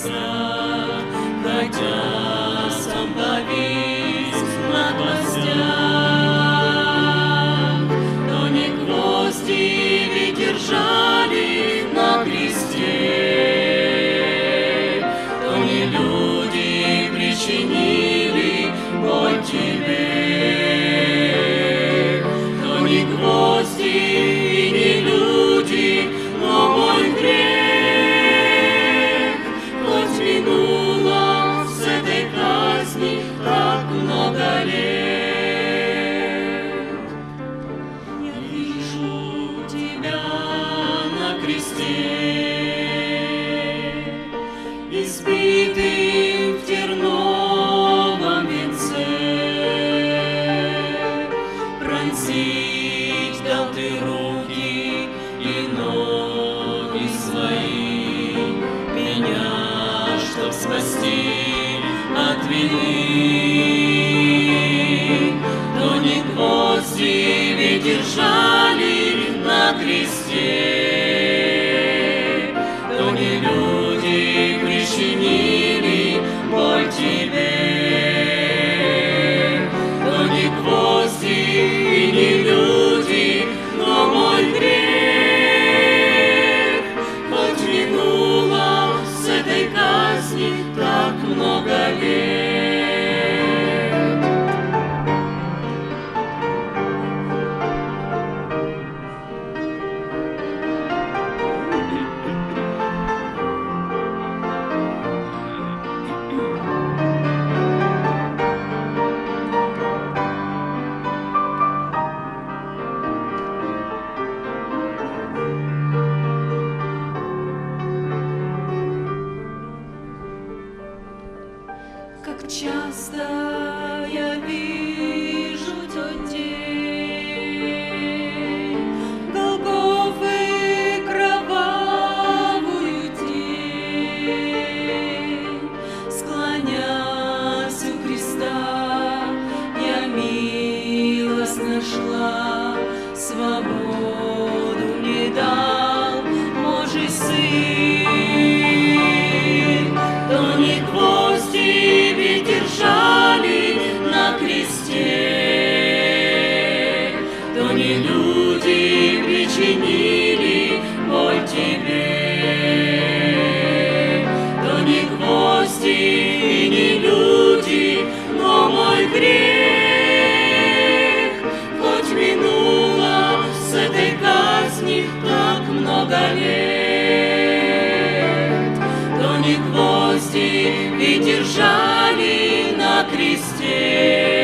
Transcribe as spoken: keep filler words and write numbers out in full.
креста, хотя сам повис на гвоздях, но не гвозди ведь держали на кресте, то не люди причинили боль тебе, то не гвозди и не люди, но мой грех, хоть минуло с этой казни так много лет. Я вижу тебя на кресте, избитым в терновом венце, пронзить дал ты руки и ноги свои, меня, чтоб спасти от вины. Но не гвозди ведь держали на кресте, то не люди причинили боль тебе, то не гвозди и не люди, но мой грех, хоть минуло с этой казни так много лет. Как часто я вижу тот день, Голгофы кровавую тень, склонясь у креста, я милость нашла, свободу мне дал Божий Сын, то не гвозди ведь держали на кресте, то не люди причинили боль тебе, то не гвозди и не люди, но мой грех, хоть минуло с этой казни так много лет, то не гвозди ведь держали на кресте.